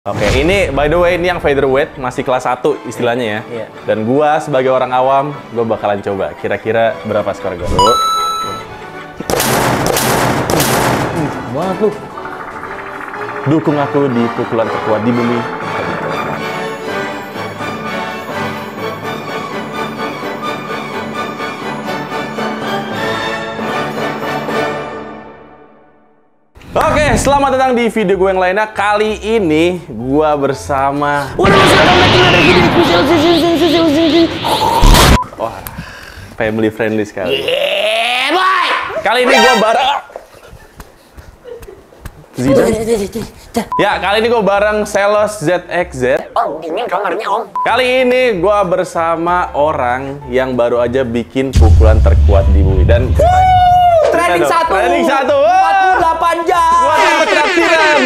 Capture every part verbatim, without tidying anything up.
Oke, ini by the way ini yang featherweight masih kelas satu istilahnya ya. Iya. Dan gua sebagai orang awam, gua bakalan coba. Kira-kira berapa skor gua? Tuh. Banget lu. Dukung aku di pukulan terkuat di bumi. Oke, selamat datang di video gue yang lainnya. Kali ini gue bersama wah, family friendly sekali. Yeah, boy. Kali ini gue bareng Zidane. Ya, kali ini gue bareng Selos Z X Z. Om, ini kamarnya om. Kali ini gue bersama orang yang baru aja bikin pukulan terkuat di bumi dan Training satu. Training satu. empat puluh delapan jam. Gua dapat traktiran.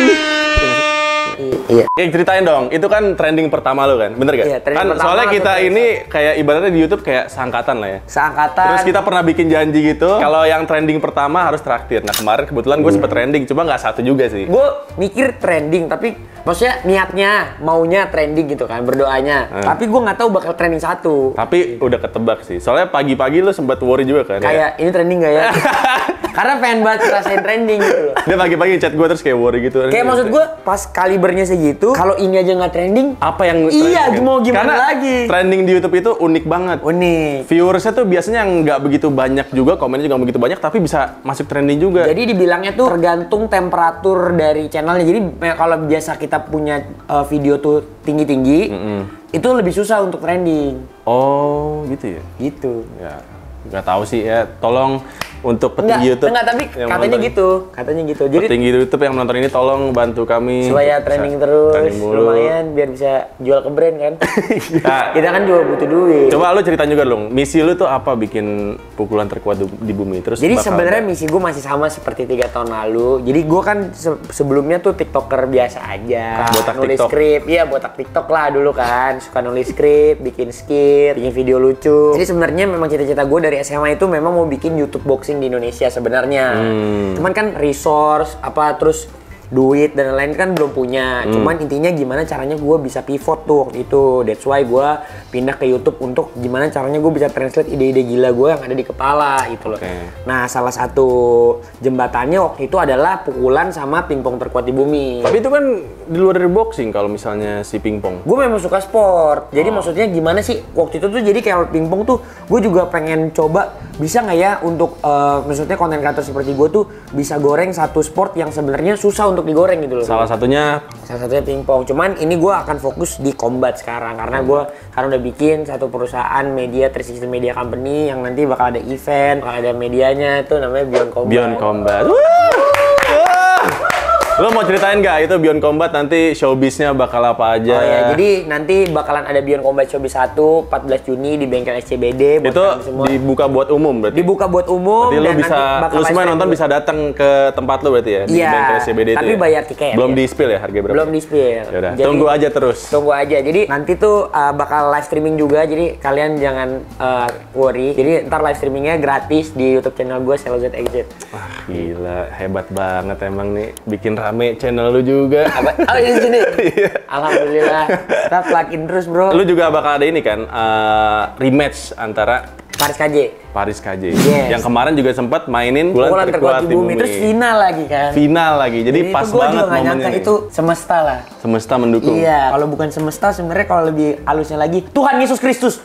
Iya. Ya, ceritain dong, itu kan trending pertama lo kan, bener gak? Iya, trending kan pertama soalnya kita atau ini kayak ibaratnya di YouTube kayak seangkatan lah ya. Seangkatan. Terus kita pernah bikin janji gitu, kalau yang trending pertama harus traktir. Nah kemarin kebetulan gue sempet trending, cuma nggak satu juga sih. Gue mikir trending, tapi maksudnya niatnya, maunya trending gitu kan, berdoanya. Hmm. Tapi gue nggak tahu bakal trending satu. Tapi udah ketebak sih, soalnya pagi-pagi lo sempat worry juga kan? Kayak ini trending gak ya? Karena pengen banget ngerasain trending gitu loh. Dia pagi-pagi chat gue terus kayak worry gitu. Kayak maksud gue pas kalibernya segitu, kalau ini aja nggak trending, apa yang iya trending, mau gimana Karena lagi? Trending di YouTube itu unik banget. Unik. Viewersnya tuh biasanya nggak begitu banyak juga, komennya juga nggak begitu banyak, tapi bisa masuk trending juga. Jadi dibilangnya tuh tergantung temperatur dari channelnya. Jadi kalau biasa kita punya uh, video tuh tinggi-tinggi, mm-hmm. itu lebih susah untuk trending. Oh, gitu ya? Gitu. Ya, nggak tahu sih ya. Tolong untuk petinggi Enggak, YouTube. enggak, tapi katanya menonton, gitu. Katanya gitu. Jadi petinggi YouTube yang menonton ini tolong bantu kami supaya trending terus, trending mulu. lumayan biar bisa jual ke brand kan. Nah, kita kan juga butuh duit. Coba lu ceritain juga dong, misi lu tuh apa bikin pukulan terkuat di bumi? Terus jadi bakal sebenarnya ada... misi gue masih sama seperti tiga tahun lalu. Jadi gue kan se sebelumnya tuh tiktoker biasa aja, botak nulis TikTok. skrip, iya botak tiktok lah dulu kan, suka nulis skrip, bikin skit, bikin video lucu. Jadi sebenarnya memang cita-cita gue dari S M A itu memang mau bikin YouTube boxing di Indonesia sebenarnya. Hmm. Cuman kan resource apa terus duit dan lain-lain kan belum punya. Hmm. Cuman intinya gimana caranya gue bisa pivot tuh waktu itu. That's why gue pindah ke YouTube untuk gimana caranya gue bisa translate ide-ide gila gue yang ada di kepala gitu loh. Okay. Nah salah satu jembatannya waktu itu adalah pukulan sama pingpong terkuat di bumi. Tapi itu kan di luar dari boxing kalau misalnya si pingpong. Gue memang suka sport. Jadi oh. maksudnya gimana sih waktu itu tuh jadi kayak pingpong tuh gue juga pengen coba bisa nggak ya untuk uh, maksudnya konten kreator seperti gue tuh bisa goreng satu sport yang sebenarnya susah untuk digoreng gitu loh. Salah satunya salah satunya pingpong. Cuman ini gue akan fokus di combat sekarang karena gue karena udah bikin satu perusahaan media tiga sixty Media Company yang nanti bakal ada event, bakal ada medianya itu namanya Beyond Combat. Beyond Combat. Lo mau ceritain nggak itu Beyond Combat nanti showbiznya bakal apa aja? Oh ya, jadi nanti bakalan ada Beyond Combat Showbiz satu empat belas Juni di bengkel S C B D. Itu dibuka buat umum berarti? Dibuka buat umum. Berarti lo bisa, lo semua nonton bisa datang ke tempat lo berarti ya? Di iya, bengkel S C B D itu tapi ya? bayar tiket. Belum ya. di spill ya harga berapa? Belum di spill. Yaudah, tunggu aja terus. Tunggu aja, jadi nanti tuh uh, bakal live streaming juga, jadi kalian jangan uh, worry. Jadi ntar live streamingnya gratis di YouTube channel gue, Selos Z X Z. Wah gila, hebat banget emang nih, bikin rame channel lu juga. Oh di sini. Alhamdulillah. Kita plugin terus bro. Lu juga bakal ada ini kan uh, rematch antara Paris K J. Paris K J. Yes. Yang kemarin juga sempat mainin bulan terkuat di bumi. Terus final lagi kan. Final lagi. Jadi, Jadi pas banget momennya. Itu semesta lah. Semesta mendukung. Iya. Kalau bukan semesta sebenarnya kalau lebih halusnya lagi Tuhan Yesus Kristus.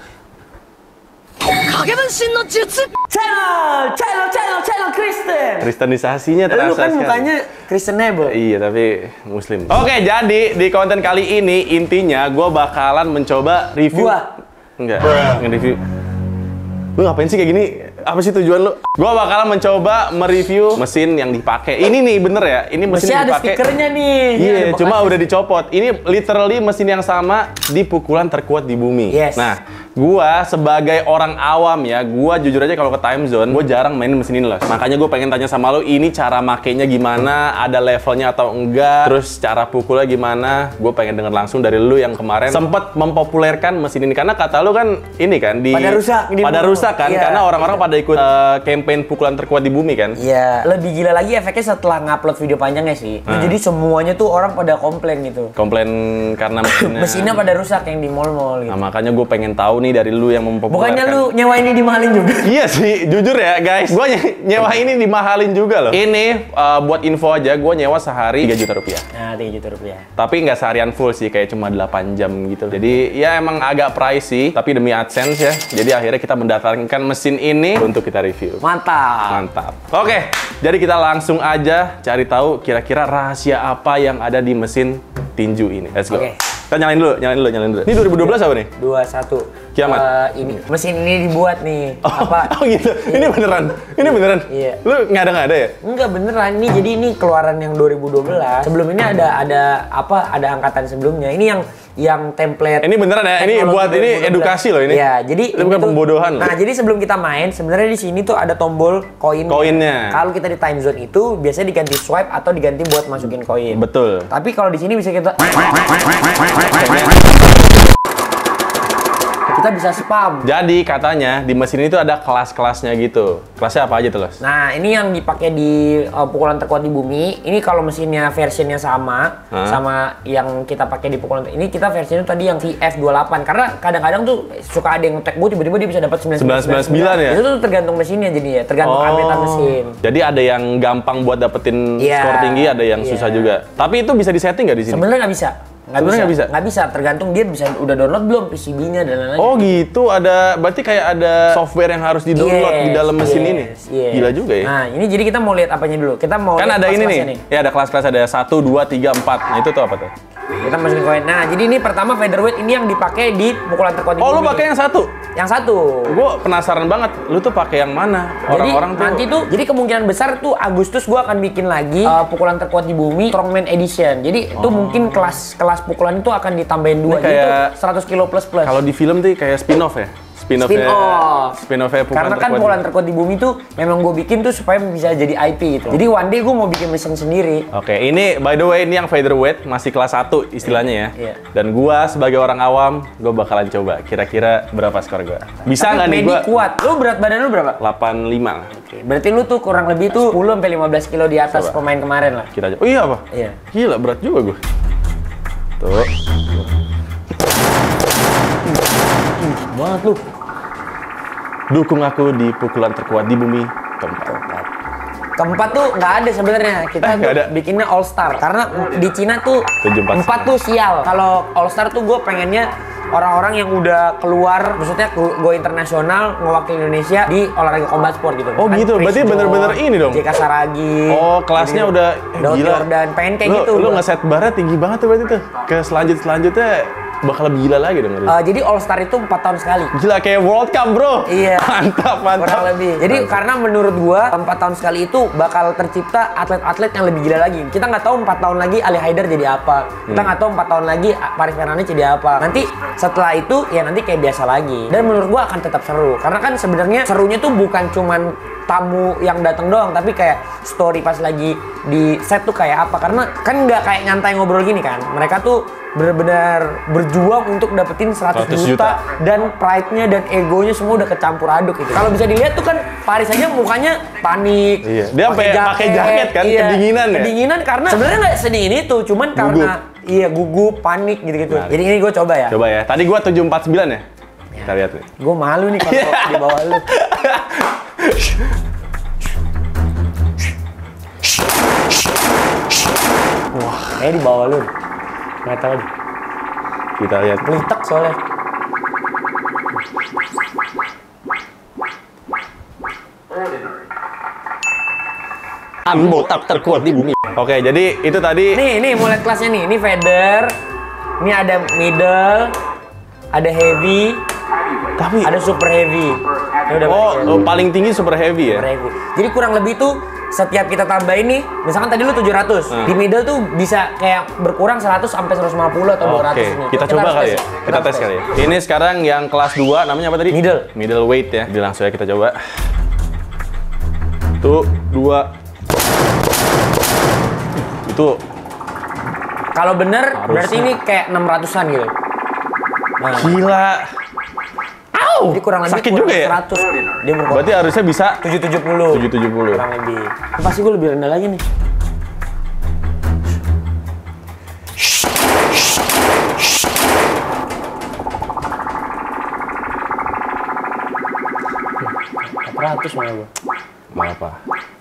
Channel, channel, channel, channel Kristen. Kristenisasinya terasa Lu kan sekali. mukanya Kristenable. Iya, tapi Muslim. Oke, jadi di konten kali ini intinya gue bakalan mencoba review. Gua? Enggak, nge-review. Lu ngapain sih kayak gini? Apa sih tujuan lu? Gue bakalan mencoba mereview mesin yang dipakai. Ini nih bener ya? Ini mesin Masih yang ada dipakai. stikernya nih. Iya, yeah, cuma udah dicopot. Ini literally mesin yang sama di pukulan terkuat di bumi. Yes. Nah, Gua sebagai orang awam ya, gua jujur aja kalau ke time zone, gua jarang main mesin ini loh. Makanya gue pengen tanya sama lu, ini cara makainya gimana, ada levelnya atau enggak, terus cara pukulnya gimana. Gue pengen denger langsung dari lu yang kemarin sempet mempopulerkan mesin ini, karena kata lu kan ini kan di pada rusak, pada rusak kan, iya, karena orang-orang iya. pada ikut uh, campaign pukulan terkuat di bumi kan. Iya, lebih gila lagi efeknya setelah ngupload video panjangnya sih. Hmm. Jadi semuanya tuh orang pada komplain gitu. Komplain karena mesinnya. Mesinnya pada rusak yang di mall-mall gitu. Nah, makanya gue pengen tahu nih dari lu yang mempopulerkan. Bukannya lu nyewa ini dimahalin juga? Iya sih, jujur ya guys, gue nyewa ini dimahalin juga loh. Ini uh, buat info aja, gue nyewa sehari tiga juta rupiah. Nah, tiga juta rupiah. Tapi nggak seharian full sih, kayak cuma delapan jam gitu. Jadi ya emang agak pricey, tapi demi AdSense ya. Jadi akhirnya kita mendatangkan mesin ini untuk kita review. Mantap. Mantap. Oke, jadi kita langsung aja cari tahu kira-kira rahasia apa yang ada di mesin tinju ini. Let's go. Oke. Kita nyalain dulu, nyalain dulu, nyalain dulu. Ini dua ribu dua belas apa nih? dua satu. Kiamat. Uh, ini mesin ini dibuat nih. Oh, apa? oh gitu. Ini beneran. Ini beneran. Iya. Lu nggak ada nggak ada ya? Enggak beneran nih. Jadi ini keluaran yang dua ribu dua belas. Sebelum ini ada ada apa? Ada angkatan sebelumnya. Ini yang yang template. Ini beneran ya? Ini buat ini edukasi loh ini. Iya, jadi ini bukan tuh, pembodohan loh. Nah, jadi sebelum kita main, sebenarnya di sini tuh ada tombol koin. Koinnya. Kalau kita di time zone itu biasanya diganti swipe atau diganti buat masukin koin. Betul. Tapi kalau di sini bisa kita kita bisa spam. Jadi katanya di mesin itu ada kelas-kelasnya gitu. Kelasnya apa aja tuh, Los? Nah, ini yang dipakai di uh, pukulan terkuat di bumi. Ini kalau mesinnya versionnya sama Hah? sama yang kita pakai di pukulan ter- ini kita versinya tadi yang V F dua puluh delapan karena kadang-kadang tuh suka ada yang nge-tag gue tiba-tiba dia bisa dapat sembilan sembilan sembilan ya? Itu tuh tergantung mesinnya jadi ya, tergantung updatean mesin. Jadi ada yang gampang buat dapetin Iya, skor tinggi, ada yang iya. susah juga. Tapi itu bisa disetting nggak di sini? Sebenarnya nggak bisa. Nggak Sebenarnya bisa. nggak bisa? Nggak bisa, tergantung dia bisa udah download belum P C B-nya dan lain-lain. Oh gitu, ada berarti kayak ada software yang harus di-download Yes, di dalam mesin yes, ini. yes. Gila juga ya. Nah, ini jadi kita mau lihat apanya dulu. Kita mau Kan lihat ada ini nih. kelas-kelasnya Ya ada kelas-kelas, ada satu, dua, tiga, empat. Nah itu tuh apa tuh? Kita masukin koin. Nah, jadi ini pertama featherweight ini yang dipakai di pukulan terkuat di Oh lu bumi. pakai yang satu? Yang satu. Gue penasaran banget, lu tuh pakai yang mana? Orang-orang jadi tuh nanti tuh, jadi kemungkinan besar tuh Agustus gue akan bikin lagi uh, pukulan terkuat di bumi Strongman Edition. Jadi itu mungkin kelas kelas pukulan itu akan ditambahin dua. Ini kayak- Jadi itu seratus kilo plus plus. kalau di film tuh kayak spin-off ya? Spin-off-nya, Spin-off. spin-off-nya pukulan Karena kan terkuat. pukulan terkuat di bumi tuh memang gue bikin tuh supaya bisa jadi I P gitu. Jadi one day gue mau bikin mesin sendiri. Oke, ini by the way ini yang featherweight masih kelas satu istilahnya ya. Iya. Dan gua sebagai orang awam, gua bakalan coba kira-kira berapa skor gua. Bisa nggak Tapi nih Medi gua? kuat. Lu berat badan lu berapa? delapan puluh lima lah. Oke, berarti lu tuh kurang lebih tuh sepuluh sampai lima belas kilo di atas Coba. pemain kemarin lah. Kita aja. Oh iya apa? Iya. Gila berat juga gua. Tuh. Banget lu. Dukung aku di pukulan terkuat di bumi keempat. Keempat tuh nggak ada sebenarnya. Kita Eh, nggak ada. bikinnya All Star. Karena di Cina tuh tujuh empat empat tuh sial. Kalau All Star tuh gue pengennya orang-orang yang udah keluar, maksudnya go internasional ngewakili Indonesia di olahraga combat sport gitu. Oh gitu, Chris berarti John, bener-bener ini dong? J K Saragi. Oh kelasnya gitu. udah eh, Daud gila. Jordan, pengen kayak lu, gitu. Lu gua. ngeset barnya tinggi banget tuh berarti tuh. Ke selanjut selanjutnya bakal lebih gila lagi dong. Uh, jadi All Star itu empat tahun sekali. Gila kayak World Cup bro. Iya. Mantap mantap. Kurang lebih. Jadi Mantap. karena menurut gua empat tahun sekali itu bakal tercipta atlet-atlet yang lebih gila lagi. Kita nggak tahu empat tahun lagi Ali Haidar jadi apa. Kita Hmm. nggak tahu empat tahun lagi Paris Fernandes jadi apa. Nanti setelah itu ya nanti kayak biasa lagi. Dan menurut gua akan tetap seru. Karena kan sebenarnya serunya tuh bukan cuman tamu yang datang doang, tapi kayak story pas lagi di set tuh kayak apa. Karena kan nggak kayak nyantai ngobrol gini kan. Mereka tuh benar-benar berjuang untuk dapetin seratus juta, dan pride-nya dan egonya semua udah kecampur aduk gitu. Kalau bisa dilihat tuh kan Paris aja mukanya panik. Iya, dia sampai pakai jaket kan, iya, kedinginan ya? Kedinginan karena sebenarnya nggak sedingin itu, cuman karena iya gugup, panik gitu-gitu. Nah, Jadi ini gue coba ya. Coba ya. Tadi gua tujuh empat sembilan ya. Kita lihat nih. Gue malu nih kalau di bawah lu. Wah, kayak di bawah lu. Nggak tahu deh. Kita lihat. Pelitek soalnya. Botak terkuat di bumi. Oke, jadi itu tadi. Nih, nih mulai kelasnya nih. Ini feather. Ini ada middle. Ada heavy. Tapi Ada super heavy. Ini udah oh, pakai oh, paling tinggi super heavy ya. super heavy. Jadi kurang lebih tuh setiap kita tambahin nih, misalkan tadi lu tujuh ratus, Hmm. di middle tuh bisa kayak berkurang seratus sampai seratus lima puluh atau dua ratus Oke, nih. kita coba harus kali tes ya. Kita tes kali ya. Ini sekarang yang kelas dua, namanya apa tadi? Middle. Middle weight ya. Jadi langsung ya kita coba. Tuh, dua. Itu Kalau bener, Harusnya. berarti ini kayak enam ratusan gitu. Nah, gila. Au! jadi kurang lebih Sakit kurang juga ya? seratus. Dia berkurang Berarti harusnya bisa tujuh tujuh puluh. tujuh tujuh puluh. Kurang lebih. Pasti gue lebih rendah lagi nih. empat ratus malah gue. Nggak apa.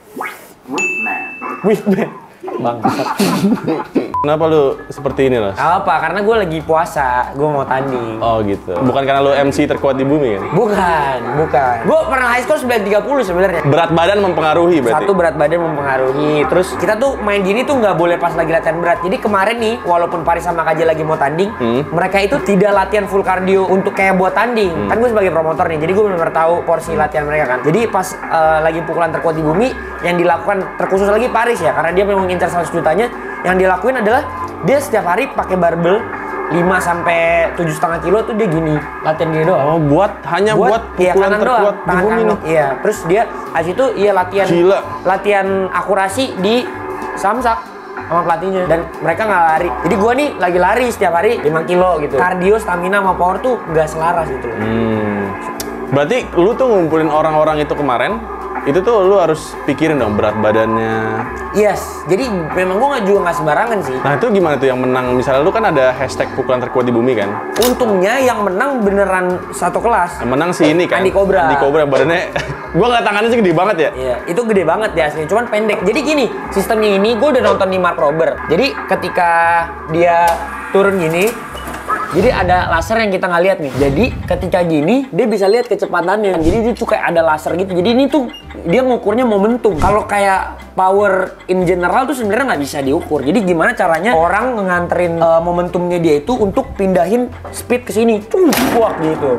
Wih, bangsat. Kenapa lu seperti ini, Las? Apa? Karena gue lagi puasa, gue mau tanding. Oh gitu. Bukan karena lu M C terkuat di bumi kan? Bukan, bukan. Gue pernah high score sembilan tiga puluh sebenarnya. Berat badan mempengaruhi berarti? Satu, berat badan mempengaruhi. Terus kita tuh main gini tuh nggak boleh pas lagi latihan berat. Jadi kemarin nih, walaupun Paris sama K J lagi mau tanding, Hmm. mereka itu tidak latihan full cardio untuk kayak buat tanding. Hmm. Kan gue sebagai promotor nih, jadi gue benar-benar tahu porsi latihan mereka kan. Jadi pas eh, lagi pukulan terkuat di bumi, yang dilakukan terkhusus lagi Paris ya, karena dia memang ngincar seratus jutanya. Yang dilakuin adalah dia setiap hari pakai barbel lima sampai tujuh setengah kilo tuh dia gini, latihan gini doang. Oh, buat hanya buat, iya, pukulan kanan terkuat doang, di tangan bumi kanan. nih. Iya, terus dia habis itu iya latihan Gila. latihan akurasi di samsak sama pelatihnya dan mereka nggak lari. Jadi gua nih lagi lari setiap hari lima kilo gitu. Kardio, stamina sama power tuh nggak selaras gitu loh. Hmm. Berarti lu tuh ngumpulin orang-orang itu kemarin, itu tuh lu harus pikirin dong berat badannya. Yes, jadi memang gua nggak juga nggak sembarangan sih. Nah itu gimana tuh yang menang? Misalnya lu kan ada hashtag pukulan terkuat di bumi kan? Untungnya yang menang beneran satu kelas. Yang menang si ini kan? Andi Cobra. Andi Cobra badannya, gua ngeliat tangannya sih gede banget ya. Iya, itu gede banget ya aslinya, cuman pendek. Jadi gini, sistemnya ini gue udah nonton di Mark Rober. Jadi ketika dia turun gini, jadi ada laser yang kita nggak lihat nih. Jadi ketika gini, dia bisa lihat kecepatannya. Jadi dia tuh kayak ada laser gitu. Jadi ini tuh dia ngukurnya momentum. Kalau kayak power in general tuh sebenarnya nggak bisa diukur. Jadi gimana caranya orang nganterin uh, momentumnya dia itu untuk pindahin speed ke sini, cuak gitu.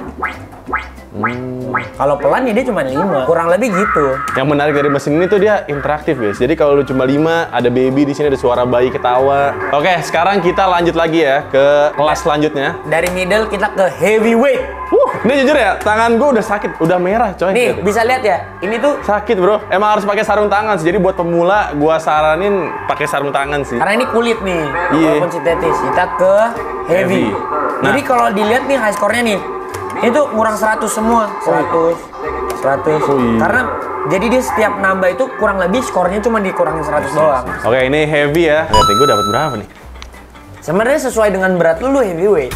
Hmm. Kalau pelan ya dia cuma lima, kurang lebih gitu. Yang menarik dari mesin ini tuh dia interaktif guys. Jadi kalau lu cuma lima, ada baby di sini, ada suara bayi ketawa. Oke, sekarang kita lanjut lagi ya ke kelas selanjutnya. Dari middle kita ke heavyweight. Wuh, ini jujur ya, tangan gua udah sakit, udah merah coy. Nih, bisa lihat ya. Ini tuh Sakit bro, emang harus pakai sarung tangan sih. Jadi buat pemula, gua saranin pakai sarung tangan sih. karena ini kulit nih, Iya. walaupun sintetis. Kita ke heavy. Heavy. Nah. Jadi kalau dilihat nih high score-nya nih, itu kurang seratus semua. seratus, seratus. Oh, iya. Karena jadi dia setiap nambah itu kurang lebih skornya cuma dikurangin seratus doang. Oke, ini heavy ya. Lihat nih, gua dapat berapa nih? Sebenarnya sesuai dengan berat lu, lu heavyweight.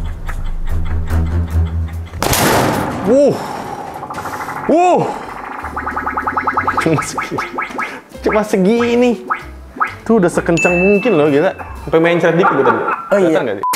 Wuh, wuh, cuma segini, cuma segini. Tuh udah sekencang mungkin loh, gila. Sampai main ceret dikit gua tadi. Oh, iya. Kelihatan nggak sih?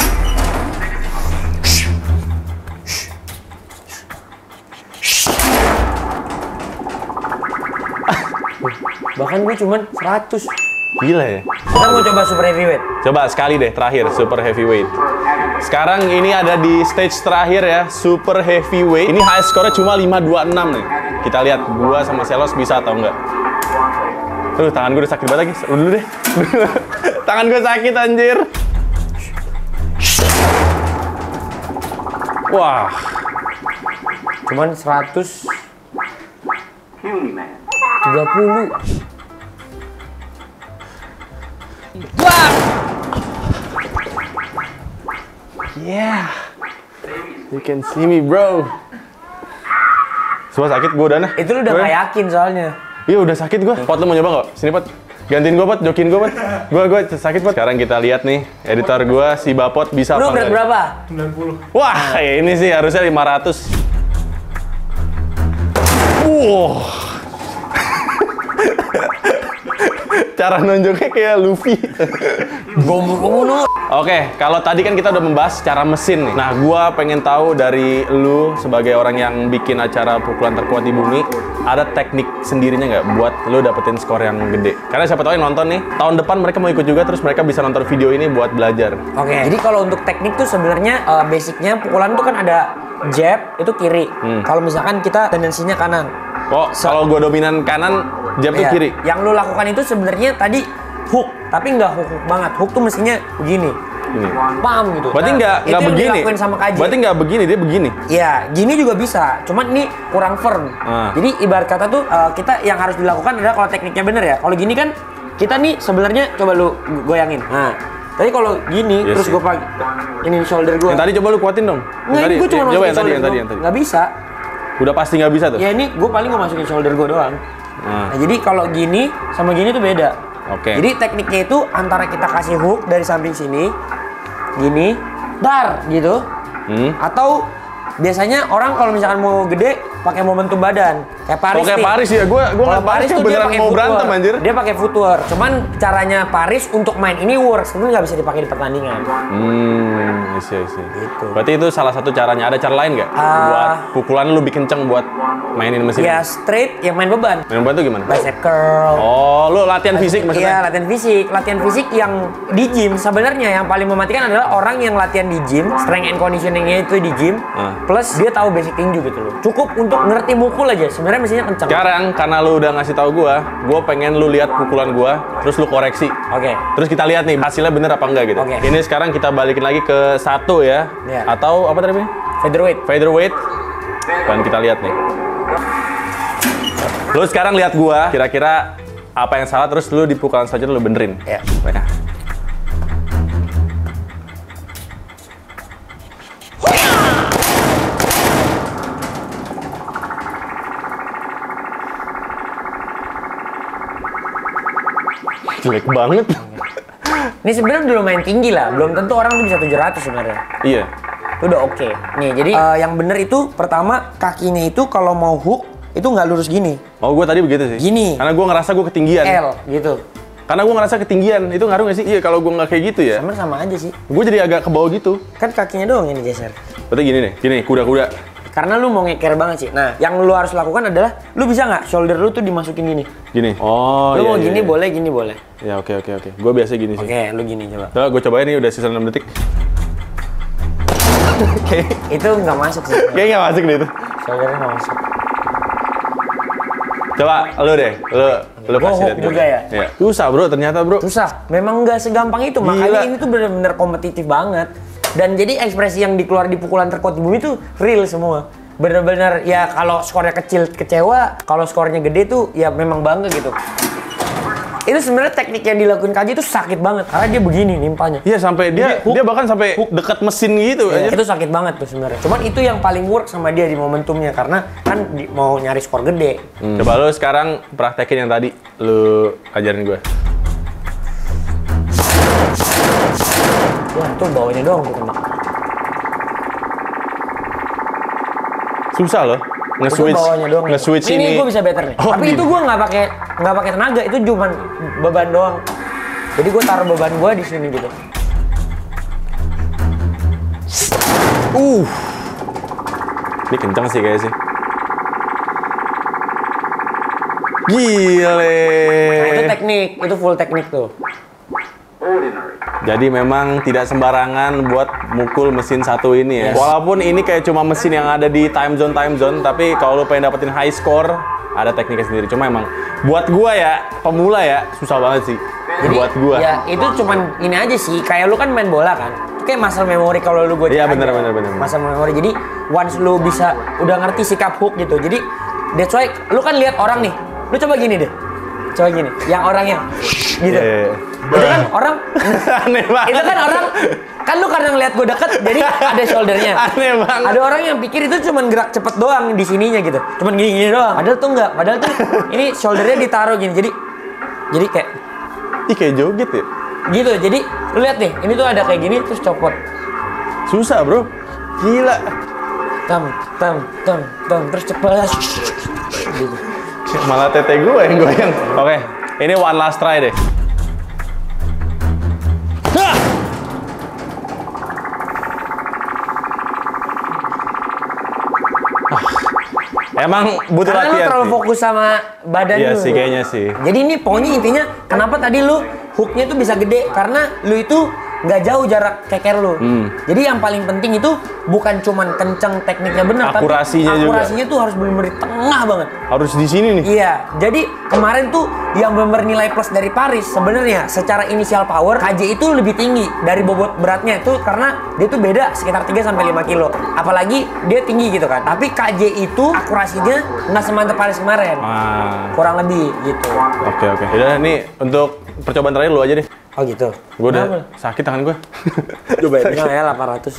Bahkan gue cuman seratus. Gila ya. Kita mau coba super heavyweight. Coba sekali deh terakhir super heavyweight. Sekarang ini ada di stage terakhir ya, super heavyweight. Ini high score-nya cuma lima dua enam nih. Kita lihat gua sama Selos bisa atau enggak. Tuh, tangan gue udah sakit banget guys. Udah dulu deh. Tangan gue sakit anjir. Wah. Cuman seratus tiga puluh. Wah! Yeah. You can see me, bro. Semua sakit gue udah nah. Itu lu udah Gua- gak yakin soalnya. Iya udah sakit gue. Pot lu mau nyoba nggak? Sini Pot. Gantiin gue Pot, jokin gue Pot. Gue gue sakit Pot. Sekarang kita lihat nih, editor gue si Bapot bisa Lu apa berat nggak? berapa? sembilan puluh. Wah, ini sih harusnya lima ratus. Wow. Cara nunjuknya kayak Luffy. Gomu-gomu. Oke, kalau tadi kan kita udah membahas cara mesin nih. Nah, gua pengen tahu dari lu sebagai orang yang bikin acara pukulan terkuat di bumi, ada teknik sendirinya nggak buat lu dapetin skor yang gede? Karena siapa tahu yang nonton nih, tahun depan mereka mau ikut juga, terus mereka bisa nonton video ini buat belajar. Oke, jadi kalau untuk teknik tuh sebenarnya uh, basicnya pukulan tuh kan ada jab itu kiri. Hmm. Kalau misalkan kita tendensinya kanan. Oh, kalau gue dominan kanan, jab tuh Iya. kiri. Yang lu lakukan itu sebenarnya tadi hook, tapi nggak hook, hook banget. Hook tuh mestinya begini. Ini. Paham gitu. Berarti Nah, nggak itu nggak yang begini. dilakuin sama Kaji. Berarti nggak begini, dia begini. Iya, gini juga bisa. Cuman ini kurang firm. Ah. Jadi ibarat kata tuh uh, kita yang harus dilakukan adalah kalau tekniknya bener ya. Kalau gini kan kita nih sebenarnya coba lu goyangin. Nah, tapi kalau gini Iya terus sih. gue pakai ini shoulder gue. Yang tadi coba lu kuatin dong. Yang Nggak, tadi, ini gue cuma coba masukin yang tadi, shoulder yang tadi, gua. yang tadi. Nggak bisa. Udah pasti nggak bisa tuh. Ya ini gue paling gue masukin shoulder gue doang. Nah. Nah, jadi kalau gini sama gini tuh beda. Oke. Jadi tekniknya itu antara kita kasih hook dari samping sini, gini, dar gitu, Hmm. atau biasanya orang kalau misalkan mau gede pakai momentum badan, kayak Paris Oh, kayak nih. Paris ya? Gua gua Kalau nggak Paris tuh dia beneran pakai mau footwork. berantem anjir. Dia pakai footwork. Cuman caranya Paris untuk main ini works, tapi nggak bisa dipakai di pertandingan. Hmm, isi isi. Gitu. Berarti itu salah satu caranya. Ada cara lain nggak? Ah. Buat pukulan lu bikin kenceng buat mainin mesin. Ya straight yang main beban. Main beban tuh gimana? Bicep curl. Oh, lu latihan fisik Iya, maksudnya? latihan fisik. Latihan fisik yang di gym sebenarnya yang paling mematikan adalah orang yang latihan di gym, strength and conditioning-nya itu di gym, Ah. plus dia tahu basic tinju gitu loh. Cukup untuk ngerti mukul aja. Sebenarnya mestinya kencang. Sekarang karena lu udah ngasih tahu gua, gua pengen lu lihat pukulan gua, terus lu koreksi. Oke. Terus kita lihat nih hasilnya bener apa enggak gitu. Oke. Ini sekarang kita balikin lagi ke satu ya, Iya. atau apa tadi? Featherweight. Featherweight. Dan kita lihat nih. Lu sekarang lihat gua, kira-kira apa yang salah, terus lu di pukulan saja lu benerin. Ya. Ya. Jelek banget. Ini sebenarnya belum main tinggi lah. Belum tentu orang tuh bisa tujuh ratus sebenarnya. Iya. Itu udah oke. Nih, jadi eh, yang bener itu pertama kakinya itu kalau mau hook itu nggak lurus gini. Oh, gua tadi begitu sih. Gini. Karena gua ngerasa gua ketinggian. L gitu. Karena gua ngerasa ketinggian. Itu ngaruh nggak sih? Iya, kalau gua nggak kayak gitu ya. Sama sama aja sih. Gua jadi agak ke bawah gitu. Kan kakinya doang ini geser. Berarti gini nih. Gini, kuda-kuda. Karena lu mau ngeker banget sih. Nah, yang lu harus lakukan adalah lu bisa nggak shoulder lu tuh dimasukin gini. Gini. Oh, Lu iya, mau iya, gini iya. boleh, gini boleh. Ya, oke, oke, oke. Gua biasa gini sih. Oke, lu gini coba. Coba gue cobain nih, udah sisa enam detik. Kayak Itu nggak masuk sih. kayak nggak masuk deh itu. Shouldernya nggak masuk. Coba lu deh, lu lu Gua kasih hook lihat gua. juga ya? Iya. Susah bro, ternyata bro. Susah. Memang nggak segampang itu. Gila. Makanya ini tuh bener-bener kompetitif banget. Dan jadi ekspresi yang dikeluar di pukulan terkuat di bumi itu real semua. Bener-bener ya kalau skornya kecil kecewa, kalau skornya gede tuh ya memang bangga gitu. Itu sebenarnya teknik yang dilakukan Kaji itu sakit banget karena dia begini nimpanya. Iya sampai dia Jadi hook- dia bahkan sampai dekat mesin gitu aja. Ya, itu sakit banget tuh sebenarnya. Cuman itu yang paling work sama dia di momentumnya karena kan di- mau nyari skor gede. Hmm. Coba lu sekarang praktekin yang tadi lu ajarin gue. Wah, tuh bawahnya doang tuh kena. Susah loh. Itu Nge-switch, bawahnya doang. nge-switch ini. ini. gue bisa better nih. Oh, Tapi gini. itu gue nggak pakai nggak pakai tenaga, itu cuma beban doang. Jadi gue taruh beban gue di sini gitu. Uh. Ini kencang sih kayaknya sih. Gile. Nah, itu teknik, itu full teknik tuh. Jadi memang tidak sembarangan buat mukul mesin satu ini ya. Yes. Walaupun ini kayak cuma mesin yang ada di time zone time zone, tapi kalau lu pengen dapetin high score, ada tekniknya sendiri. Cuma emang buat gua ya, pemula ya, susah banget sih. Jadi buat gua. ya itu cuman ini aja sih. Kayak lu kan main bola kan. Itu kayak muscle memory kalau lu gue Iya, bener, bener, bener. Muscle memory. Jadi once lu bisa udah ngerti sikap hook gitu. Jadi that's why lu kan lihat orang nih. Lu coba gini deh. Coba gini. Yang orangnya gitu. Iya, iya. Itu kan orang Aneh banget. itu kan orang kan lu karena ngeliat gue deket jadi ada shouldernya. Aneh banget. Ada orang yang pikir itu cuman gerak cepet doang di sininya gitu. Cuman gini-gini doang. Padahal tuh enggak. Padahal tuh ini shouldernya ditaruh gini. Jadi jadi kayak Ih kayak joget ya. gitu. Jadi lu lihat nih, ini tuh ada kayak gini terus copot. Susah bro. Gila. Tam tam tam tam terus cepet. Gitu. Malah tete gue yang goyang. Oke, ini one last try deh. Hah! Emang butuh Karena lu latihan terlalu sih. fokus sama badan Iya lu. sih, kayaknya sih. Jadi ini pokoknya intinya kenapa tadi lu hooknya tuh bisa gede karena lu itu nggak jauh jarak keker lu. Hmm. Jadi yang paling penting itu bukan cuman kenceng tekniknya benar, akurasinya tapi juga. akurasinya tuh harus benar-benar di tengah banget. Harus di sini nih. Iya, jadi kemarin tuh yang benar nilai plus dari Paris sebenarnya secara initial power K J itu lebih tinggi dari bobot beratnya itu karena dia tuh beda sekitar tiga sampai lima kilo. Apalagi dia tinggi gitu kan. Tapi K J itu akurasinya nggak semantap Paris kemarin. Ah. Kurang lebih gitu. Oke oke. Udah nih untuk percobaan terakhir lu aja deh. Oh gitu. Gue udah Kenapa? sakit tangan gue. Coba ya, ya delapan ratus.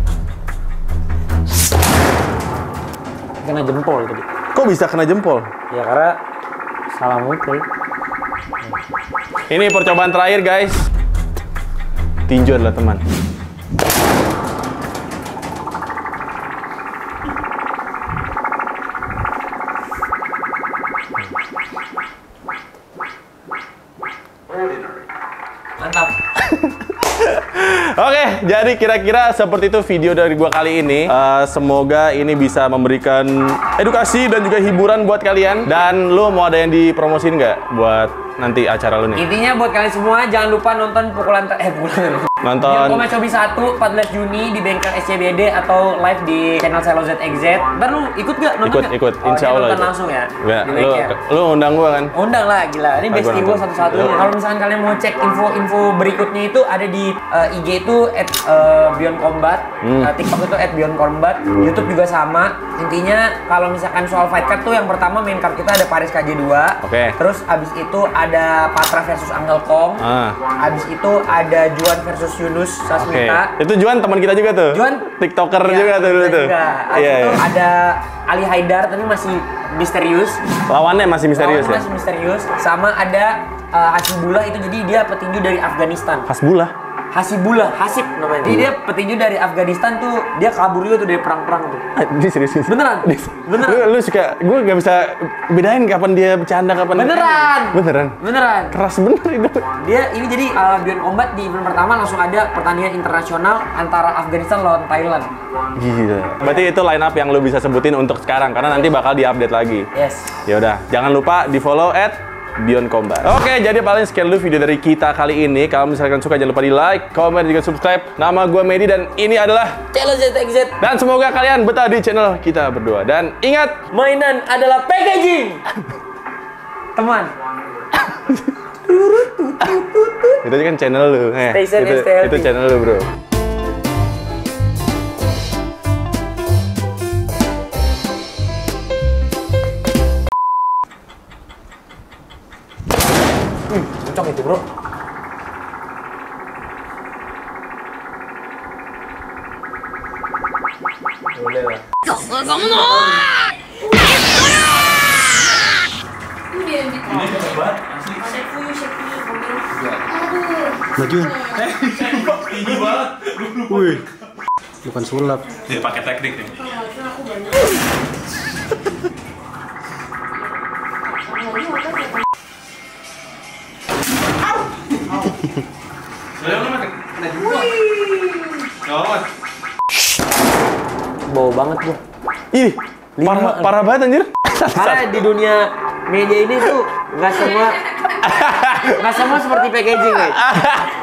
Kena jempol tadi. Kok bisa kena jempol? Ya karena salah mukul. Ini percobaan terakhir guys. Tinju adalah teman. Mantap. Oke, jadi kira-kira seperti itu video dari gua kali ini. Eh, semoga ini bisa memberikan edukasi dan juga hiburan buat kalian. Dan lu mau ada yang dipromosin nggak buat nanti acara lu nih? Intinya buat kalian semua jangan lupa nonton pukulan ter- eh pukulan Nonton Biokomets Showbiz satu empat belas Juni di bengkel S C B D atau live di channel Selo Z X Z. Ntar lu ikut gak? Nonton ikut gak? ikut, Oh, insya dia Allah nonton ikut. langsung ya? Ya, Di lu, bengkel. lu undang gua kan? Undang lah, gila. Ini Ah, bestie gua gue nonton. satu-satunya. Yo. Kalau misalkan kalian mau cek info-info berikutnya itu ada di uh, I G itu at uh, Beyond Combat, Hmm. uh, TikTok itu at Beyond Combat, YouTube juga sama. Intinya kalau misalkan soal fight card tuh yang pertama main card kita ada Paris K J dua. Oke. Terus abis itu ada Patra versus Angel Kong. Ah. Abis itu ada Juan versus Yunus Oke. Sasmita. Itu Juan teman kita juga tuh. Juan TikToker Iya, juga tuh dulu kita tuh. juga. Abis Iya, itu iya. ada Ali Haidar tapi masih misterius. Lawannya masih misterius Lawannya ya? masih misterius. Sama ada uh, Hasibullah itu jadi dia petinju dari Afghanistan. Hasbullah. Hasibullah, Hasib namanya. Jadi dia petinju dari Afghanistan tuh, dia kabur juga tuh dari perang-perang tuh. Ah, Ini serius. serius. Beneran? Beneran? Lu, lu suka, gue gak bisa bedain kapan dia bercanda, kapan Beneran? Beneran? Beneran. Keras bener itu. Dia ini jadi uh, Beyond Combat di event pertama langsung ada pertandingan internasional antara Afghanistan lawan Thailand. Gila. Berarti itu line up yang lu bisa sebutin untuk sekarang, karena nanti bakal diupdate lagi. Yes. Ya udah, jangan lupa di follow at Beyond Combat. Oke, jadi paling sekian dulu video dari kita kali ini. Kalau misalkan suka jangan lupa di like, komen, juga subscribe. Nama gue Medi dan ini adalah Selo Z X Z. dan semoga kalian betah di channel kita berdua. Dan ingat, Mainan adalah packaging. Teman. itu kan channel lu. Eh, Stay safe itu, and stay healthy. itu channel lu, bro. Cocok itu, bro. Boleh lah. Majuin. Tinggi banget. Wih. Bukan sulap. Dia pakai teknik nih. Bau banget gua. Ih, parah, parah banget anjir. Karena di dunia media ini tuh nggak semua nggak semua seperti packaging, guys.